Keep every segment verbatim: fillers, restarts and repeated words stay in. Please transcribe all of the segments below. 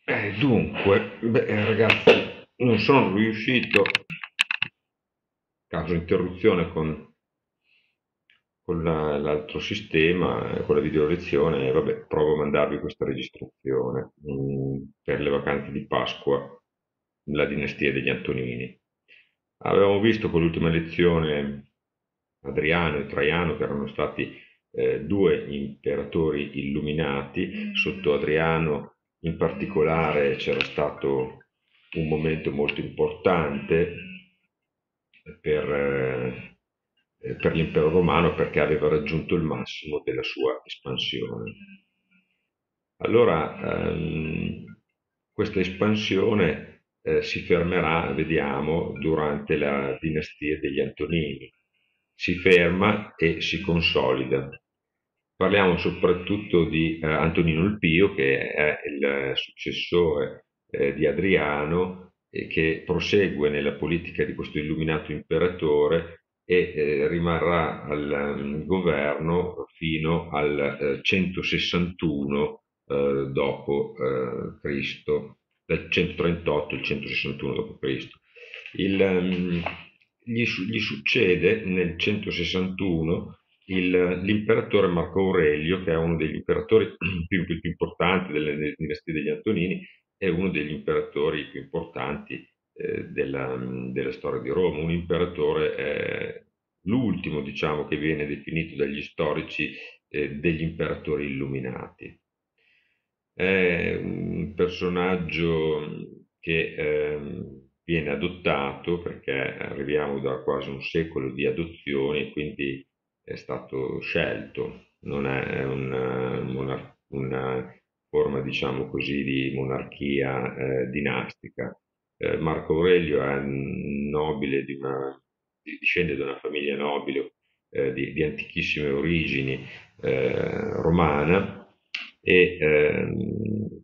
Eh, dunque, beh, ragazzi, non sono riuscito, caso interruzione con, con la- l'altro sistema, eh, con la video lezione, e vabbè, provo a mandarvi questa registrazione mm, per le vacanze di Pasqua, la dinastia degli Antonini. Avevamo visto con l'ultima lezione Adriano e Traiano, che erano stati eh, due imperatori illuminati. Sotto Adriano in particolare c'era stato un momento molto importante per, eh, per l'impero romano, perché aveva raggiunto il massimo della sua espansione. Allora, ehm, questa espansione eh, si fermerà, vediamo, durante la dinastia degli Antonini. Si ferma e si consolida. Parliamo soprattutto di eh, Antonino il Pio, che è il successore eh, di Adriano e che prosegue nella politica di questo illuminato imperatore e eh, rimarrà al um, governo fino al eh, centosessantuno eh, dopo eh, Cristo, dal centotrentotto al centosessantuno dopo Cristo. Il, um, gli, gli, succede nel centosessantuno il, l'imperatore Marco Aurelio, che è uno degli imperatori più, più, più importanti delle dinastie degli Antonini, è uno degli imperatori più importanti eh, della, della, storia di Roma. Un imperatore è l'ultimo, diciamo, che viene definito dagli storici eh, degli imperatori illuminati. È un personaggio che eh, viene adottato, perché arriviamo da quasi un secolo di adozioni e quindi è stato scelto, non è una, una, una forma, diciamo così, di monarchia eh, dinastica. Eh, Marco Aurelio è un nobile di una, discende da una famiglia nobile eh, di, di antichissime origini eh, romana e ehm,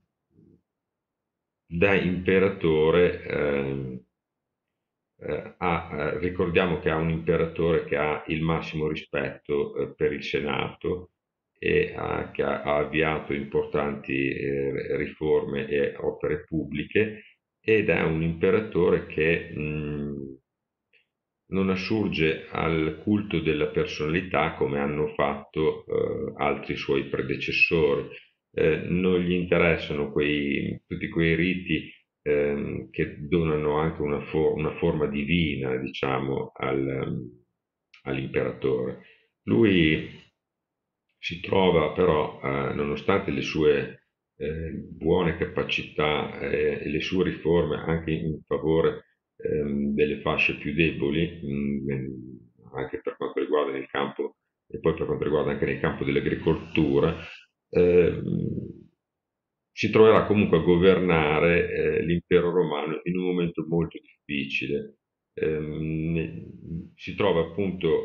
da imperatore ehm, eh, ha, eh, ricordiamo che ha un imperatore che ha il massimo rispetto eh, per il Senato e ha, che ha, ha avviato importanti eh, riforme e opere pubbliche, ed è un imperatore che mh, non assurge al culto della personalità come hanno fatto eh, altri suoi predecessori. Eh, non gli interessano quei, tutti quei riti ehm, che donano anche una, fo- una forma divina, diciamo, al, all'imperatore. Lui si trova però, eh, nonostante le sue eh, buone capacità eh, e le sue riforme anche in favore ehm, delle fasce più deboli, mh, anche per quanto riguarda il campo e poi per quanto riguarda anche nel campo dell'agricoltura, ehm, si troverà comunque a governare eh, l'impero romano in un momento molto difficile. Ehm, si trova appunto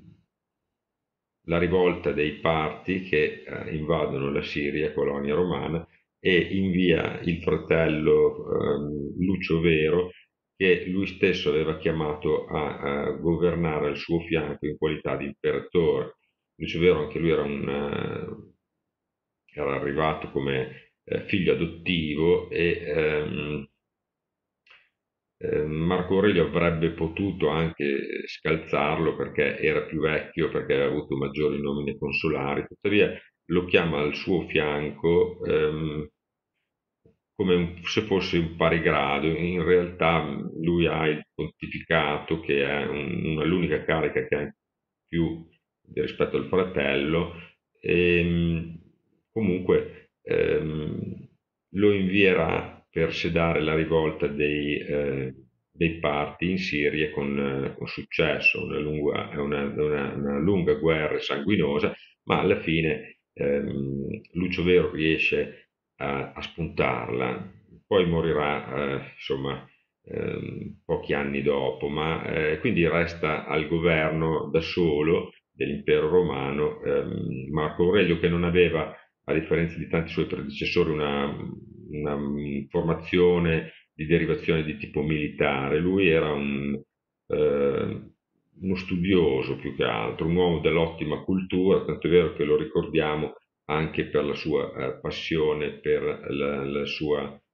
la rivolta dei Parti che eh, invadono la Siria, colonia romana, e invia il fratello ehm, Lucio Vero, che lui stesso aveva chiamato a, a governare al suo fianco in qualità di imperatore. Lucio Vero anche lui era, un, eh, era arrivato come eh, figlio adottivo e ehm, eh, Marco Aurelio avrebbe potuto anche scalzarlo perché era più vecchio, perché aveva avuto maggiori nomine consolari, tuttavia lo chiama al suo fianco ehm, come un- se fosse un pari grado. In realtà lui ha il pontificato, che è un- una- l'unica carica che ha in più rispetto al fratello, e comunque ehm, lo invierà per sedare la rivolta dei, eh, dei Parti in Siria con, eh, con successo, una lunga, una, una- una lunga guerra sanguinosa, ma alla fine ehm, Lucio Vero riesce a, a spuntarla. Poi morirà, eh, insomma, ehm, pochi anni dopo, ma eh, quindi resta al governo da solo dell'impero romano ehm, Marco Aurelio, che non aveva, a differenza di tanti suoi predecessori, una, una formazione di derivazione di tipo militare. Lui era un, eh, uno studioso più che altro, un uomo dell'ottima cultura, tanto è vero che lo ricordiamo anche per la sua eh, passione per la, la sua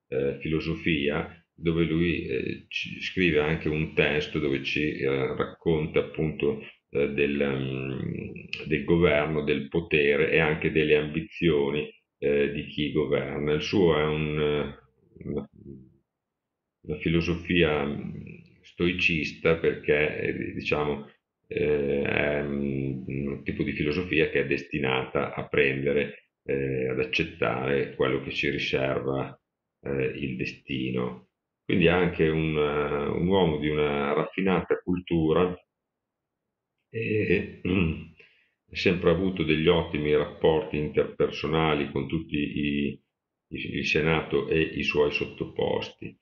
eh, filosofia, dove lui eh, ci scrive anche un testo dove ci eh, racconta appunto eh, del, um, del governo, del potere e anche delle ambizioni eh, di chi governa. Il suo è un, una, una filosofia stoicista perché eh, diciamo eh, è un tipo di filosofia che è destinata a prendere, eh, ad accettare quello che ci riserva eh, il destino. Quindi è anche un, un uomo di una raffinata cultura e ha sempre avuto degli ottimi rapporti interpersonali con tutti i, i- il Senato e i suoi sottoposti.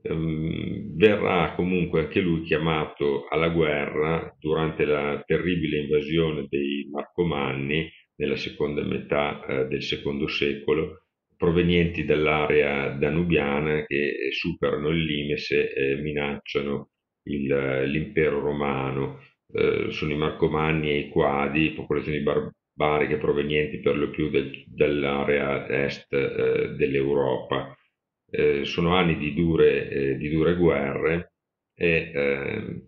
Ehm, verrà comunque anche lui chiamato alla guerra durante la terribile invasione dei Marcomanni nella seconda metà eh, del secondo secolo, provenienti dall'area danubiana che superano il Limese e minacciano il- l'impero romano. Eh, sono i Marcomanni e i Quadi, popolazioni barbariche provenienti per lo più del- dall'area est eh, dell'Europa. Eh, sono anni di dure, eh, di dure guerre e eh,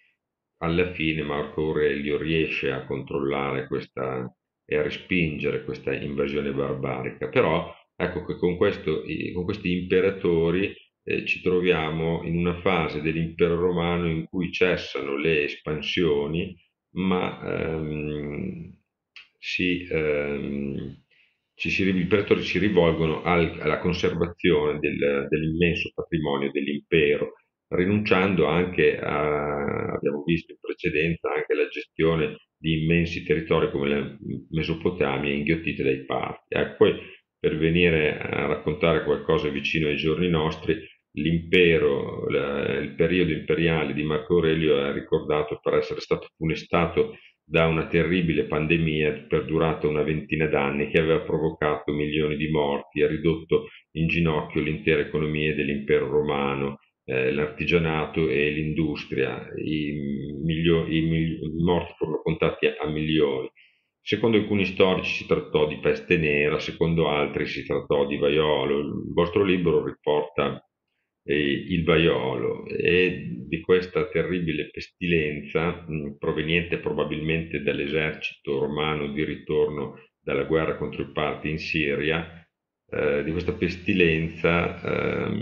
alla fine Marco Aurelio riesce a controllare questa e a respingere questa invasione barbarica. Però ecco che con, questo, con questi imperatori eh, ci troviamo in una fase dell'impero romano in cui cessano le espansioni, ma ehm, si, ehm, ci si, i imperatori si rivolgono al, alla conservazione del, dell'immenso patrimonio dell'impero, rinunciando anche a, abbiamo visto in precedenza, anche alla gestione di immensi territori come la Mesopotamia inghiottite dai parti. Ecco, poi per venire a raccontare qualcosa vicino ai giorni nostri, l'impero, la, il periodo imperiale di Marco Aurelio è ricordato per essere stato funestato da una terribile pandemia perdurata una ventina d'anni che aveva provocato milioni di morti, ha ridotto in ginocchio l'intera economia dell'impero romano, eh, l'artigianato e l'industria. I, milio- i mil- i morti furono contati a milioni. Secondo alcuni storici si trattò di peste nera, secondo altri si trattò di vaiolo. Il vostro libro riporta eh, il vaiolo e di questa terribile pestilenza, mh, proveniente probabilmente dall'esercito romano di ritorno dalla guerra contro i Parti in Siria, eh, di questa pestilenza ehm,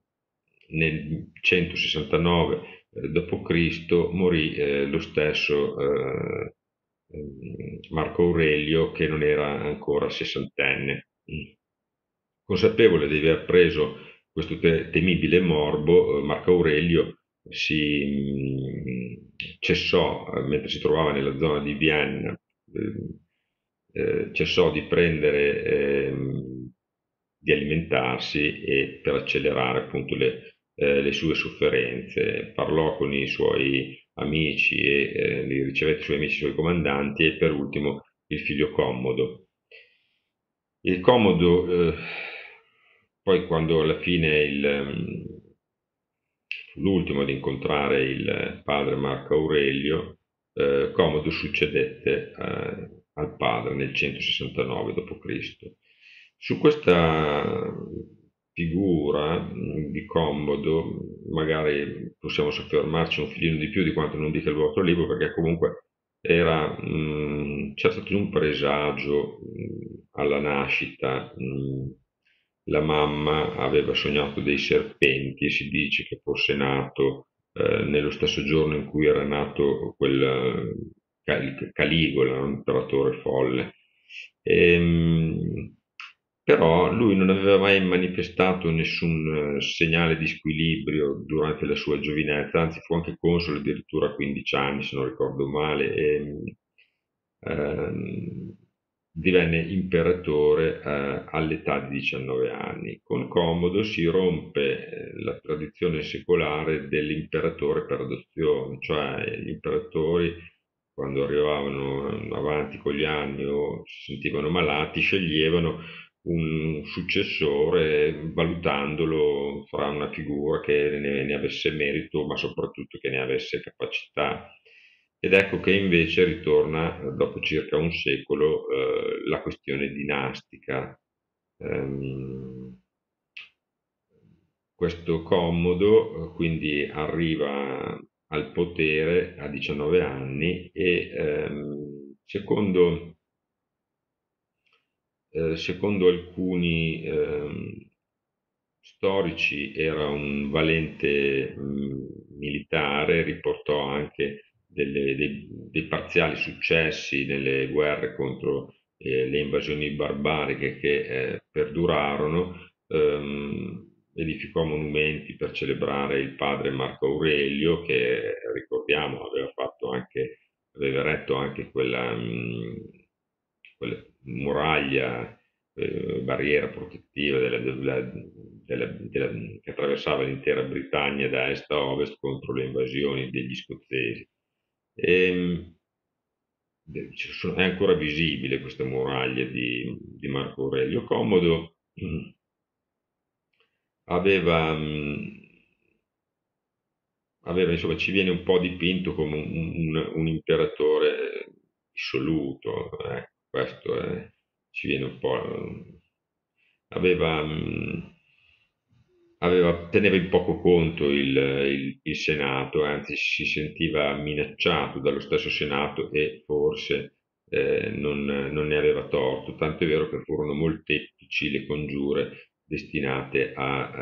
nel centosessantanove dopo Cristo morì eh, lo stesso eh, ehm, Marco Aurelio che non era ancora sessantenne. Consapevole di aver preso questo te- temibile morbo, eh, Marco Aurelio si mh, cessò, eh, mentre si trovava nella zona di Vienna, eh, eh, cessò di prendere, ehm, di alimentarsi e per accelerare appunto le, eh, le sue sofferenze. Parlò con i suoi amici e eh, li ricevette i suoi amici, i suoi comandanti e per ultimo il figlio Commodo. Il Commodo, eh, poi quando alla fine il, ehm, fu l'ultimo ad incontrare il padre Marco Aurelio, eh, Commodo succedette eh, al padre nel centosessantanove dopo Cristo. Su questa figura mh, di Commodo magari possiamo soffermarci un filino di più di quanto non dica il vostro libro, perché comunque era, mh, c'era stato un presagio mh, alla nascita. Mh, la mamma aveva sognato dei serpenti e si dice che fosse nato eh, nello stesso giorno in cui era nato quel eh, Caligola, un imperatore folle. Ehm, però lui non aveva mai manifestato nessun eh, segnale di squilibrio durante la sua giovinezza, anzi fu anche console addirittura a quindici anni, se non ricordo male, e ehm, divenne imperatore eh, all'età di diciannove anni. Con Commodo si rompe eh, la tradizione secolare dell'imperatore per adozione, cioè gli imperatori quando arrivavano avanti con gli anni o si sentivano malati, sceglievano un successore valutandolo fra una figura che ne, ne avesse merito, ma soprattutto che ne avesse capacità. Ed ecco che invece ritorna dopo circa un secolo eh, la questione dinastica. Ehm, questo Commodo quindi arriva al potere a diciannove anni e ehm, secondo, eh, secondo alcuni ehm, storici era un valente mh, militare, riportò anche delle- dei, dei parziali successi nelle guerre contro eh, le invasioni barbariche che eh, perdurarono, ehm, edificò monumenti per celebrare il padre Marco Aurelio, che ricordiamo aveva fatto anche, aveva eretto anche quella, mh, quella muraglia, eh, barriera protettiva della- della- della- della- che attraversava l'intera Britannia da est a ovest contro le invasioni degli scozzesi. E, ci sono- è ancora visibile questa muraglia di, di Marco Aurelio. Commodo mm, aveva, mm, aveva, insomma, ci viene un po' dipinto come un, un- un imperatore dissoluto, ecco, questo è- ci viene un po'. Aveva, mh, aveva- teneva in poco conto il, il- il Senato, anzi si sentiva minacciato dallo stesso Senato e forse eh, non, non ne aveva torto, tanto è vero che furono molteplici le congiure destinate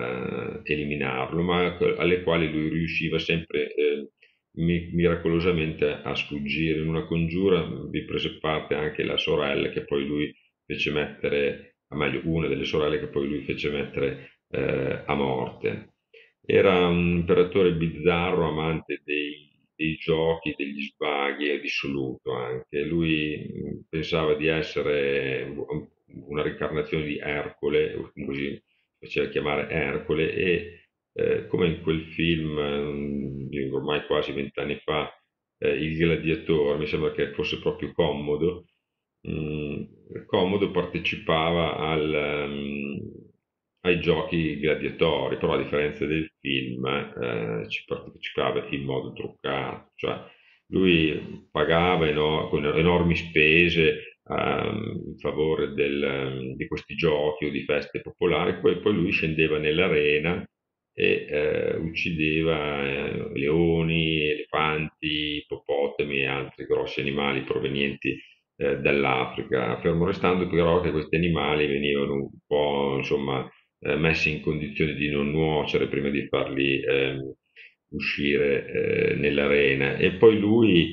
a eh, eliminarlo, ma alle quali lui riusciva sempre eh, mi- miracolosamente a sfuggire. In una congiura vi prese parte anche la sorella che poi lui fece mettere, o meglio, una delle sorelle che poi lui fece mettere eh, a morte. Era un imperatore bizzarro, amante dei, dei giochi, degli svaghi e dissoluto anche. Lui mh, pensava di essere una reincarnazione di Ercole, così faceva chiamare Ercole, e eh, come in quel film, eh, di ormai quasi vent'anni fa, eh, Il Gladiatore, mi sembra che fosse proprio Commodo. Mm, Commodo partecipava al, ehm, ai giochi gladiatori, però a differenza del film eh, ci partecipava in modo truccato, cioè lui pagava eno- con enormi spese ehm, in favore del, ehm, di questi giochi o di feste popolari, poi, poi lui scendeva nell'arena e eh, uccideva eh, leoni, elefanti, ippopotami e altri grossi animali provenienti eh, dall'Africa, fermo restando però che questi animali venivano un po', insomma, eh, messi in condizione di non nuocere prima di farli ehm, uscire eh, nell'arena. E poi lui,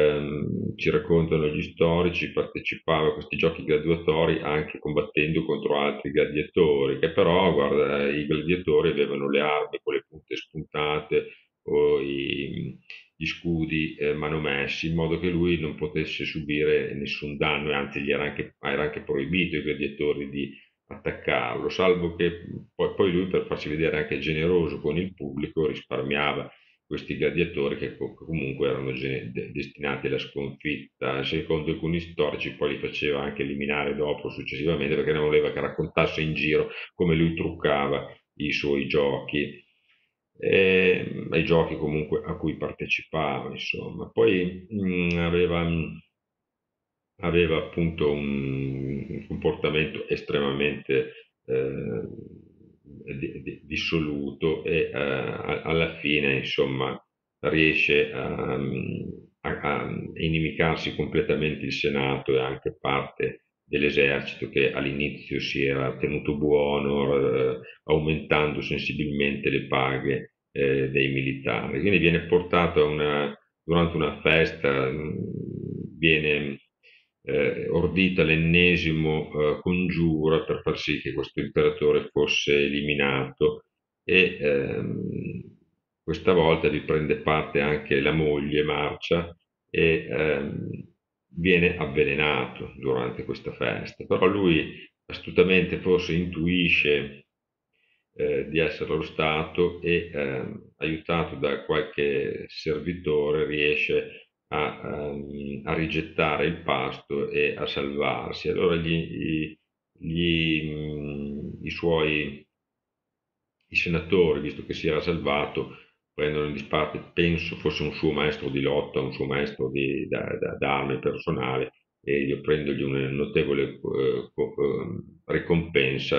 ehm, ci raccontano gli storici, partecipava a questi giochi gladiatori anche combattendo contro altri gladiatori, che però, guarda, i gladiatori avevano le armi con le punte spuntate o i, gli scudi eh, manomessi, in modo che lui non potesse subire nessun danno, e anzi gli era anche, era anche proibito ai gladiatori di attaccarlo, salvo che poi, poi lui, per farsi vedere anche generoso con il pubblico, risparmiava questi gladiatori che co- comunque erano gene- de- destinati alla sconfitta. Secondo alcuni storici poi li faceva anche eliminare dopo, successivamente, perché non voleva che raccontasse in giro come lui truccava i suoi giochi, e, ai giochi comunque a cui partecipava, insomma. Poi mh, aveva, aveva appunto un, un comportamento estremamente eh, di- di- dissoluto e eh, a- alla fine, insomma, riesce a, a- a inimicarsi completamente il Senato e anche parte dell'esercito che all'inizio si era tenuto buono, eh, aumentando sensibilmente le paghe eh, dei militari. Quindi viene portato a una, durante una festa, mh, viene eh, ordita l'ennesimo eh, congiuro per far sì che questo imperatore fosse eliminato, e ehm, questa volta vi prende parte anche la moglie Marcia e ehm, viene avvelenato durante questa festa, però lui astutamente forse intuisce eh, di essere lo Stato e ehm, aiutato da qualche servitore riesce a, ehm, a rigettare il pasto e a salvarsi. Allora gli, gli, mh, i suoi i senatori, visto che si era salvato, prendono in disparte, penso fosse un suo maestro di lotta, un suo maestro di, da, da, d'arme personale, e io prendogli una notevole eh, co- eh, ricompensa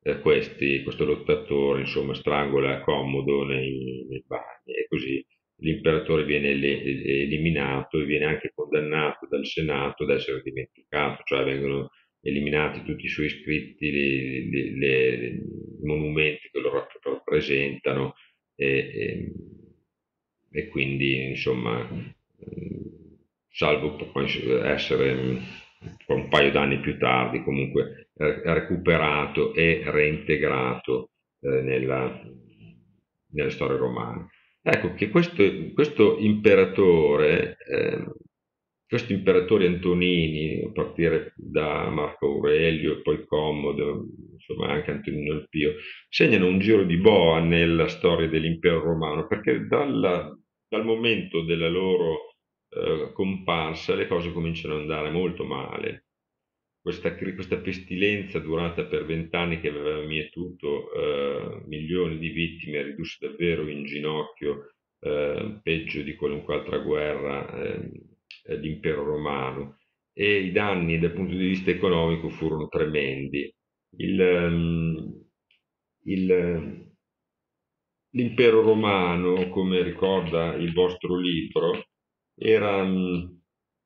eh, questi, questo lottatore insomma strangola Commodo nei, nei bagni e così l'imperatore viene ele- eliminato e viene anche condannato dal Senato ad essere dimenticato, cioè vengono eliminati tutti i suoi scritti, le- le- le- i monumenti che lo rapp- rappresentano e, e- e quindi insomma salvo poi essere un paio d'anni più tardi comunque recuperato e reintegrato eh, nella, nelle storie romane. Ecco che questo, questo imperatore, eh, questi imperatori antonini, a partire da Marco Aurelio e poi Commodo, insomma anche Antonino il Pio, segnano un giro di boa nella storia dell'impero romano, perché dalla, dal momento della loro eh, comparsa le cose cominciano ad andare molto male. Questa, questa pestilenza durata per vent'anni che aveva mietuto eh, milioni di vittime ridusse davvero in ginocchio, eh, peggio di qualunque altra guerra eh, d'impero romano, e i danni dal punto di vista economico furono tremendi. Il, um, il, l'impero romano, come ricorda il vostro libro, era, um,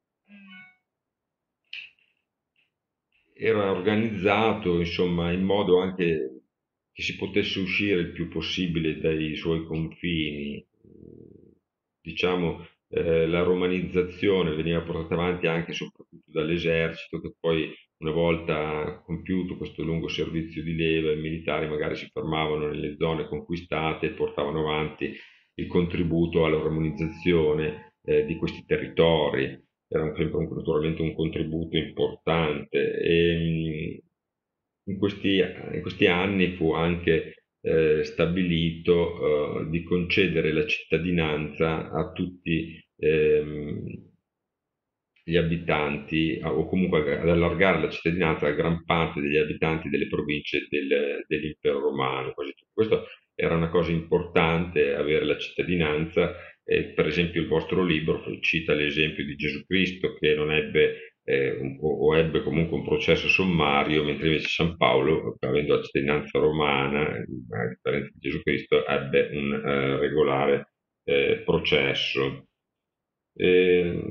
era organizzato, insomma, in modo anche che si potesse uscire il più possibile dai suoi confini. Diciamo, eh, la romanizzazione veniva portata avanti anche e soprattutto dall'esercito, che poi, una volta compiuto questo lungo servizio di leva, i militari magari si fermavano nelle zone conquistate e portavano avanti il contributo alla romanizzazione eh, di questi territori. Era sempre un, naturalmente un contributo importante e in questi, in questi anni fu anche eh, stabilito eh, di concedere la cittadinanza a tutti ehm, gli abitanti, o comunque ad allargare la cittadinanza a gran parte degli abitanti delle province del, dell'impero romano. Quasi tutto. Questo era una cosa importante, avere la cittadinanza. Eh, per esempio il vostro libro cita l'esempio di Gesù Cristo che non ebbe eh, un, o ebbe comunque un processo sommario, mentre invece San Paolo, avendo la cittadinanza romana, a differenza di Gesù Cristo, ebbe un eh, regolare eh, processo. Eh,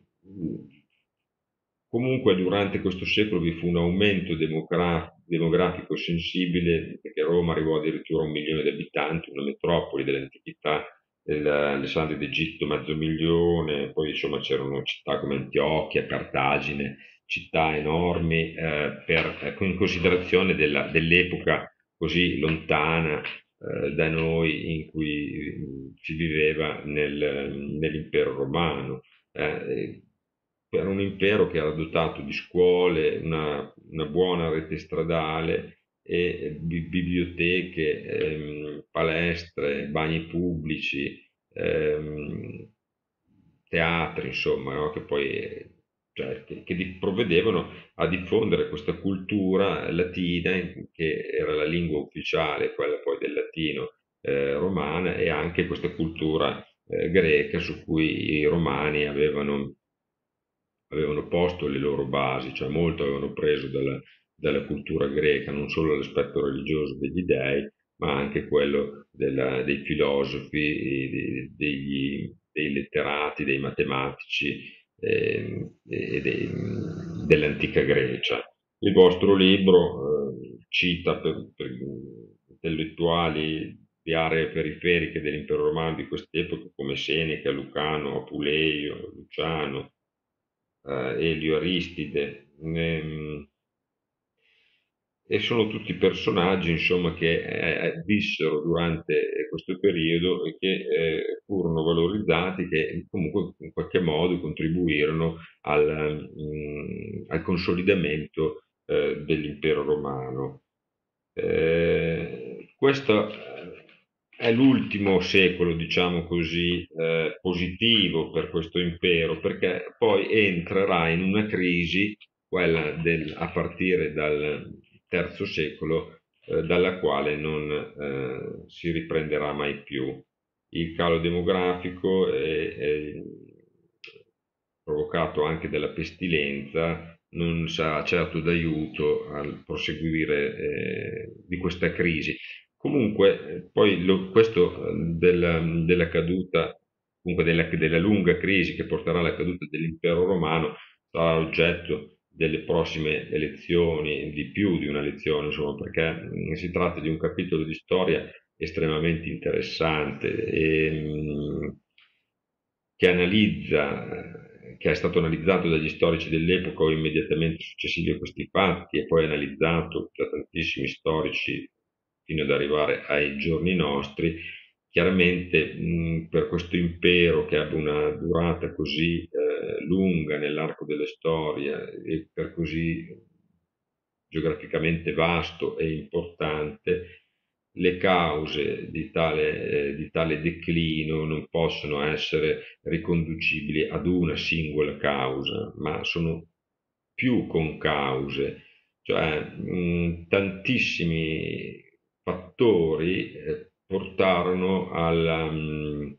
Comunque durante questo secolo vi fu un aumento demogra- demografico sensibile, perché Roma arrivò addirittura a un milione di abitanti, una metropoli dell'antichità, Alessandria d'Egitto mezzo milione, poi insomma c'erano città come Antiochia, Cartagine, città enormi eh, per, eh, in considerazione della- dell'epoca così lontana eh, da noi in cui eh, si viveva nel- nell'impero romano. Eh, era un impero che era dotato di scuole, una, una buona rete stradale e bi- biblioteche, ehm, palestre, bagni pubblici, ehm, teatri, insomma, no? Che poi cioè, che, che di- provvedevano a diffondere questa cultura latina, che era la lingua ufficiale, quella poi del latino eh, romana, e anche questa cultura eh, greca su cui i romani avevano avevano posto le loro basi, cioè molto avevano preso dalla, dalla cultura greca, non solo l'aspetto religioso degli dei, ma anche quello della, dei filosofi, dei, degli, dei letterati, dei matematici eh, e dei, dell'antica Grecia. Il vostro libro eh, cita per, per intellettuali di aree periferiche dell'impero romano di quest'epoca come Seneca, Lucano, Apuleio, Luciano, eh, Elio Aristide, ehm, e sono tutti personaggi insomma, che eh, vissero durante questo periodo e che eh, furono valorizzati, che comunque in qualche modo contribuirono al, mm, al consolidamento eh, dell'impero romano. Eh, questo è l'ultimo secolo, diciamo così, eh, positivo per questo impero, perché poi entrerà in una crisi, quella del, a partire dal terzo secolo, eh, dalla quale non eh, si riprenderà mai più. Il calo demografico è, è provocato anche dalla pestilenza, non sarà certo d'aiuto al proseguire eh, di questa crisi. Comunque, poi lo, questo eh, della, della caduta, comunque della, della lunga crisi che porterà alla caduta dell'impero romano, sarà oggetto delle prossime elezioni, di più di una lezione, insomma, perché mh, si tratta di un capitolo di storia estremamente interessante e, mh, che analizza, eh, che è stato analizzato dagli storici dell'epoca o immediatamente successivi a questi fatti e poi analizzato da tantissimi storici fino ad arrivare ai giorni nostri. Chiaramente mh, per questo impero che abbia una durata così eh, lunga nell'arco della storia e per così geograficamente vasto e importante, le cause di tale, eh, di tale declino non possono essere riconducibili ad una singola causa, ma sono più concause, cioè mh, tantissimi fattori eh, portarono alla, mh,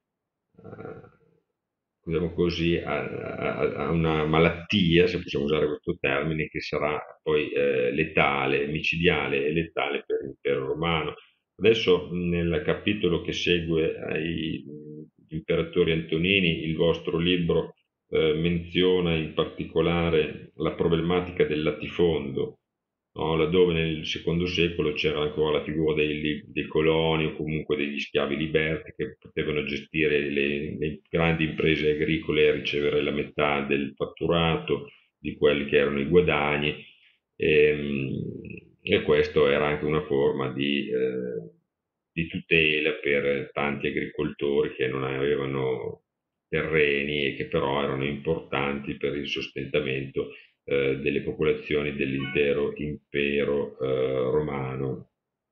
diciamo così, a, a, a, una malattia, se possiamo usare questo termine, che sarà poi eh, letale, micidiale e letale per l'impero romano. Adesso nel capitolo che segue ai imperatori Antonini, il vostro libro eh, menziona in particolare la problematica del latifondo, no? Laddove nel secondo secolo c'era ancora la figura dei, dei coloni o comunque degli schiavi liberti che potevano gestire le, le grandi imprese agricole e ricevere la metà del fatturato di quelli che erano i guadagni, e, e questo era anche una forma di, eh, di tutela per tanti agricoltori che non avevano terreni e che però erano importanti per il sostentamento eh, delle popolazioni dell'intero impero eh, romano.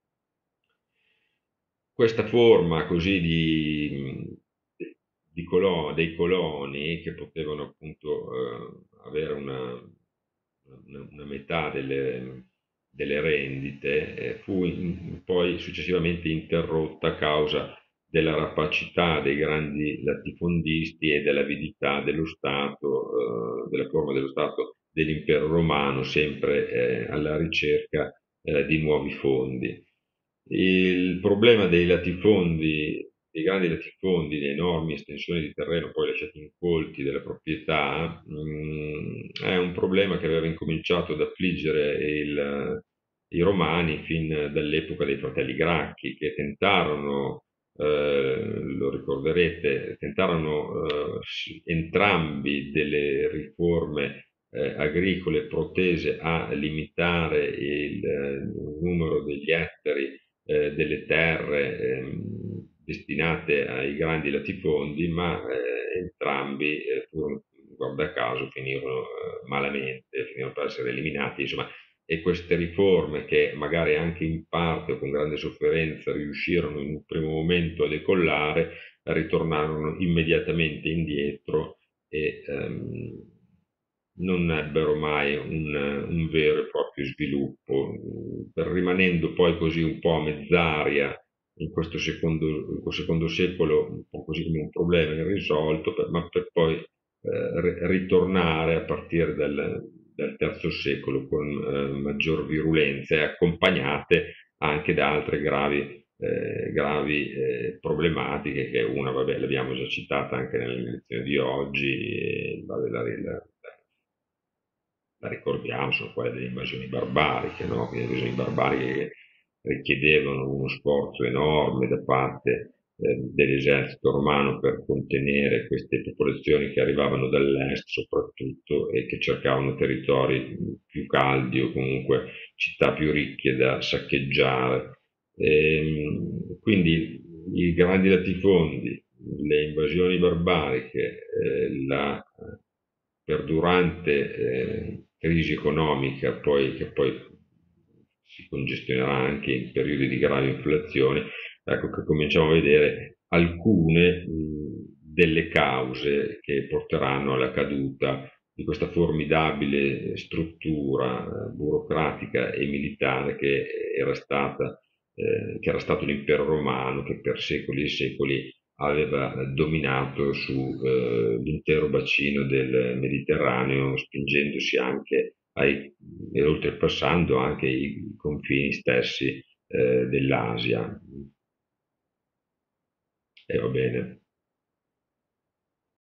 Questa forma così di, di colo- dei coloni che potevano appunto eh, avere una, una, una metà delle, delle rendite eh, fu in- poi successivamente interrotta a causa della rapacità dei grandi latifondisti e dell'avidità dello Stato, eh, della forma dello Stato dell'impero romano, sempre eh, alla ricerca eh, di nuovi fondi. Il problema dei latifondi, dei grandi latifondi, le enormi estensioni di terreno poi lasciati incolti delle proprietà, mh, è un problema che aveva incominciato ad affliggere il, i romani fin dall'epoca dei fratelli Gracchi, che tentarono, eh, lo ricorderete, tentarono eh, entrambi delle riforme eh, agricole protese a limitare il, il numero degli ettari eh, delle terre ehm, destinate ai grandi latifondi, ma eh, entrambi eh, furono, guarda caso, finirono eh, malamente, finirono per essere eliminati, insomma, e queste riforme che magari anche in parte o con grande sofferenza riuscirono in un primo momento a decollare, ritornarono immediatamente indietro e ehm, non ebbero mai un, un vero e proprio sviluppo, rimanendo poi così un po' a mezz'aria in questo secondo, in questo secondo secolo, un po' così come un problema irrisolto, per, ma per poi eh, ritornare a partire dal, dal terzo secolo con eh, maggior virulenza e accompagnate anche da altre gravi, eh, gravi eh, problematiche, che una, vabbè, l'abbiamo già citata anche nelle lezioni di oggi, e, vabbè, la, la, la ricordiamo, sono quelle delle invasioni barbariche, no? Le invasioni barbariche che richiedevano uno sforzo enorme da parte eh, dell'esercito romano per contenere queste popolazioni che arrivavano dall'est soprattutto e che cercavano territori più caldi o comunque città più ricche da saccheggiare. E, quindi i grandi latifondi, le invasioni barbariche, eh, la perdurante eh, crisi economica poi, che poi si congestionerà anche in periodi di grave inflazione, ecco che cominciamo a vedere alcune mh, delle cause che porteranno alla caduta di questa formidabile struttura eh, burocratica e militare che era stata, eh, che era stato l'impero romano, che per secoli e secoli aveva dominato sull'intero eh, bacino del Mediterraneo, spingendosi anche ai- e oltrepassando anche i confini stessi eh, dell'Asia. E va bene.